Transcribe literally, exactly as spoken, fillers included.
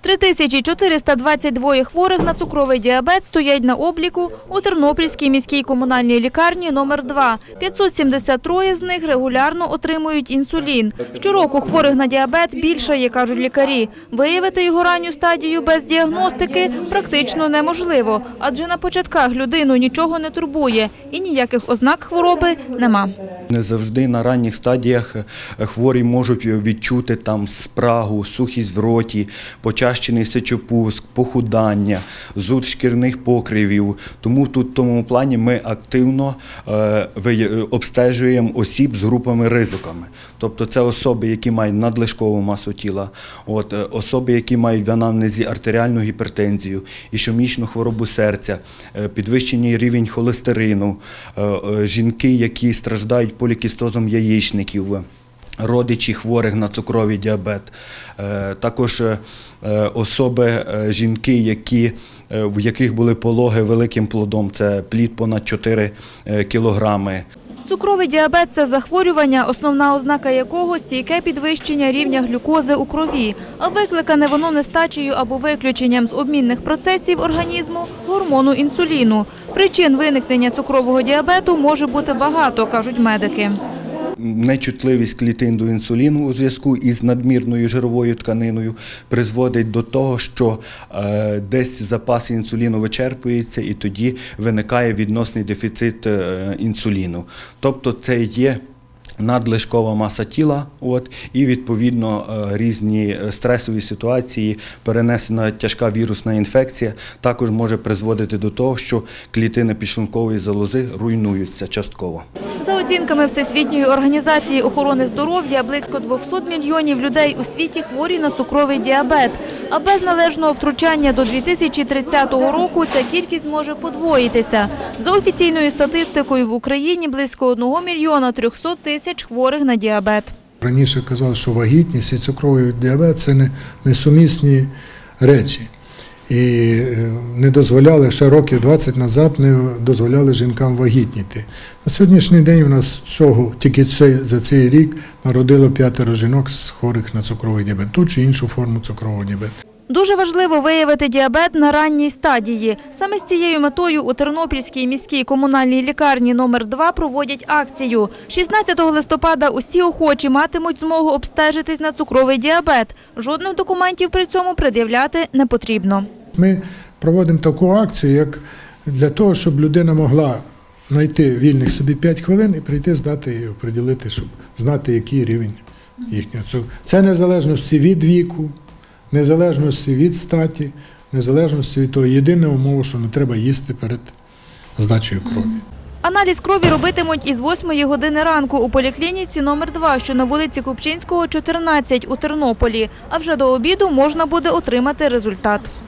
три тисячі чотириста двадцять два хворих на цукровий діабет стоять на обліку у Тернопільській міській комунальній лікарні номер два. п'ятсот сімдесят три з них регулярно отримують інсулін. Щороку хворих на діабет більшає, кажуть лікарі. Виявити його ранню стадію без діагностики практично неможливо, адже на початках людину нічого не турбує і ніяких ознак хвороби нема. Не завжди на ранніх стадіях хворі можуть відчути там спрагу, сухість в роті, почащений сечопуск, похудання, зуд шкірних покривів. Тому тут в тому плані ми активно е, обстежуємо осіб з групами ризиками. Тобто це особи, які мають надлишкову масу тіла, от, особи, які мають в анамнезі артеріальну гіпертензію, ішемічну хворобу серця, підвищений рівень холестерину, е, жінки, які страждають полікістозом яєчників, родичі хворих на цукровий діабет, також особи, жінки, які, в яких були пологи великим плодом, це плід понад чотири кілограми. Цукровий діабет – це захворювання, основна ознака якого – стійке підвищення рівня глюкози у крові, а викликане воно нестачею або виключенням з обмінних процесів організму гормону інсуліну. Причин виникнення цукрового діабету може бути багато, кажуть медики. Нечутливість клітин до інсуліну у зв'язку із надмірною жировою тканиною призводить до того, що е, десь запас інсуліну вичерпується і тоді виникає відносний дефіцит е, інсуліну. Тобто це є надлишкова маса тіла, от, і відповідно різні стресові ситуації, перенесена тяжка вірусна інфекція також може призводити до того, що клітини підшлункової залози руйнуються частково. За оцінками Всесвітньої організації охорони здоров'я, близько двохсот мільйонів людей у світі хворі на цукровий діабет. А без належного втручання до дві тисячі тридцятого року ця кількість може подвоїтися. За офіційною статистикою в Україні близько одного мільйона трьохсот тисяч хворих на діабет. Раніше казали, що вагітність і цукровий діабет – це несумісні речі. І не дозволяли, ще років двадцять назад не дозволяли жінкам вагітніти. На сьогоднішній день у нас всього, тільки за цей рік народило п'ятеро жінок з хворих на цукровий діабет, ту чи іншу форму цукрового діабету. Дуже важливо виявити діабет на ранній стадії. Саме з цією метою у Тернопільській міській комунальній лікарні номер два проводять акцію. шістнадцятого листопада усі охочі матимуть змогу обстежитись на цукровий діабет. Жодних документів при цьому пред'являти не потрібно. Ми проводимо таку акцію, як для того, щоб людина могла знайти вільних собі п'ять хвилин і прийти, здати і оприділити, щоб знати, який рівень їхнього цукру. Це незалежності від віку, незалежності від статі, незалежності від того, єдина умова, що не треба їсти перед здачею крові. Аналіз крові робитимуть із восьмої години ранку у поліклініці номер два, що на вулиці Купчинського, чотирнадцять у Тернополі. А вже до обіду можна буде отримати результат.